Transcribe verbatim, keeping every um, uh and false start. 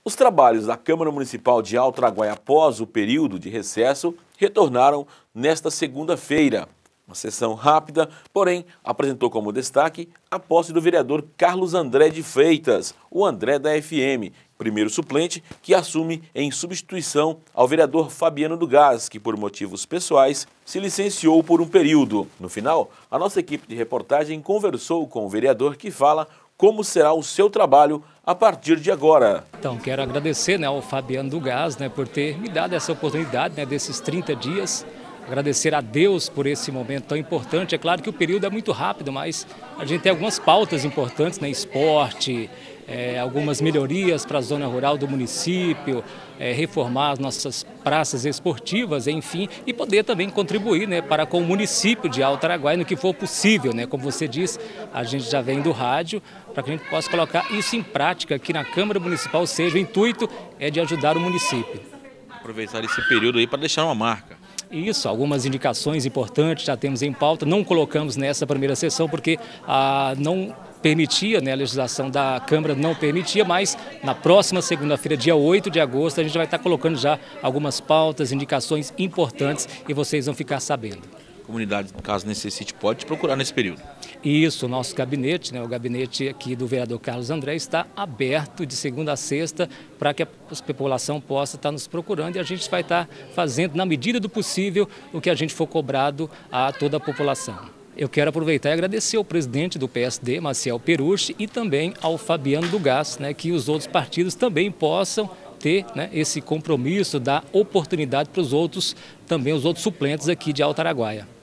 Os trabalhos da Câmara Municipal de Alto Araguaia após o período de recesso retornaram nesta segunda-feira. Uma sessão rápida, porém, apresentou como destaque a posse do vereador Carlos André de Freitas, o André da F M, primeiro suplente que assume em substituição ao vereador Fabiano do Gás, que por motivos pessoais se licenciou por um período. No final, a nossa equipe de reportagem conversou com o vereador que fala como será o seu trabalho a partir de agora. Então, quero agradecer, né, ao Fabiano do Gás, né, por ter me dado essa oportunidade, né, desses trinta dias. Agradecer a Deus por esse momento tão importante. É claro que o período é muito rápido, mas a gente tem algumas pautas importantes, né? Esporte, é, algumas melhorias para a zona rural do município, é, reformar as nossas praças esportivas, enfim, e poder também contribuir, né, para com o município de Alto Araguaia no que for possível, né? Como você disse, a gente já vem do rádio para que a gente possa colocar isso em prática aqui na Câmara Municipal, ou seja, o intuito é de ajudar o município. Aproveitar esse período aí para deixar uma marca. Isso, algumas indicações importantes já temos em pauta, não colocamos nessa primeira sessão porque ah, não permitia, né, a legislação da Câmara não permitia, mas na próxima segunda-feira, dia oito de agosto, a gente vai estar colocando já algumas pautas, indicações importantes e vocês vão ficar sabendo. Comunidade, caso necessite, pode te procurar nesse período. Isso, o nosso gabinete, né, o gabinete aqui do vereador Carlos André está aberto de segunda a sexta para que a população possa estar nos procurando e a gente vai estar fazendo, na medida do possível, o que a gente for cobrado a toda a população. Eu quero aproveitar e agradecer ao presidente do P S D, Maciel Perucci, e também ao Fabiano do Gás, né, que os outros partidos também possam ter, né, esse compromisso, dar oportunidade para os outros, também os outros suplentes aqui de Alto Araguaia.